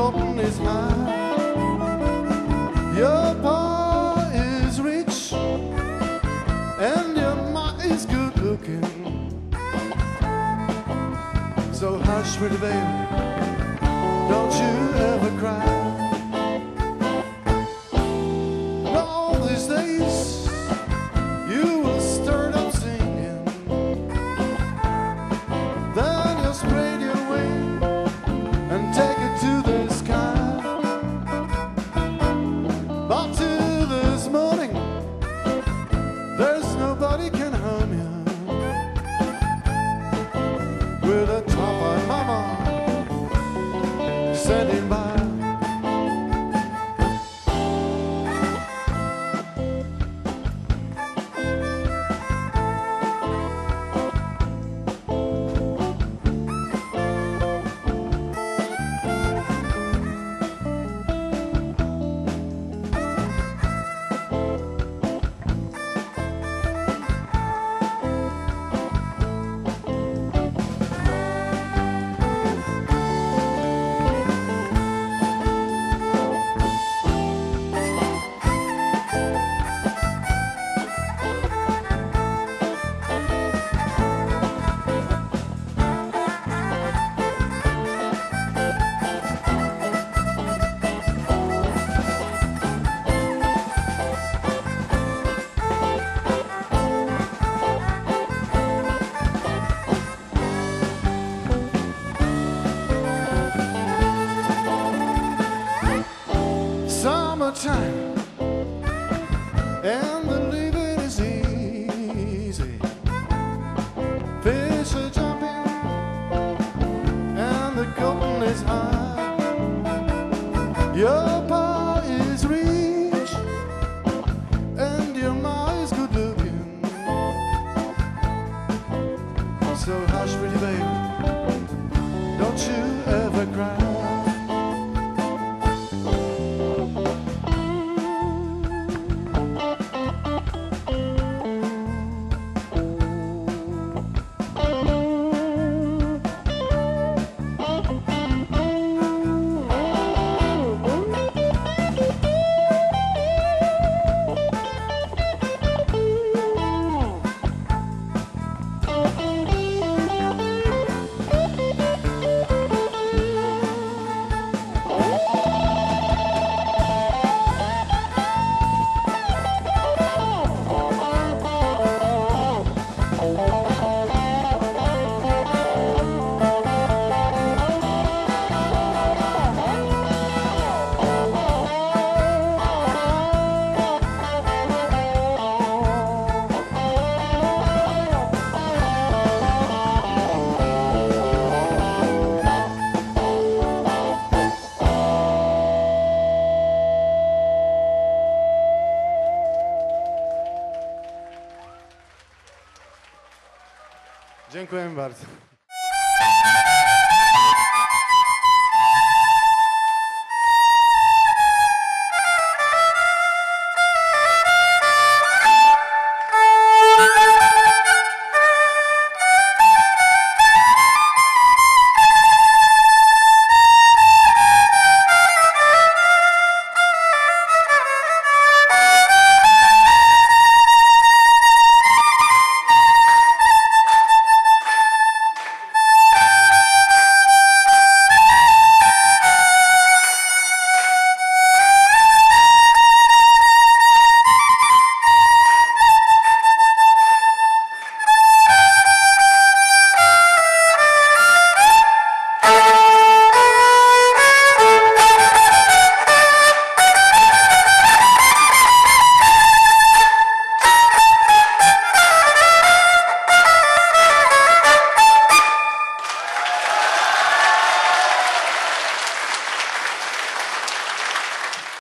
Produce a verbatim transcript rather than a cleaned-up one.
cotton is high. Your pa is rich and your ma is good looking. So hush, pretty baby, don't you ever cry. All these days you will start up singing, then you'll spread your wing and take it to the sky. But till this morning there's nobody can harm you with a top-eye mama standing by. Time and the living is easy. Fish are jumping and the cotton is high. Your pa is rich and your ma is good looking. So hush, pretty baby, don't you ever cry. Dziękuję bardzo.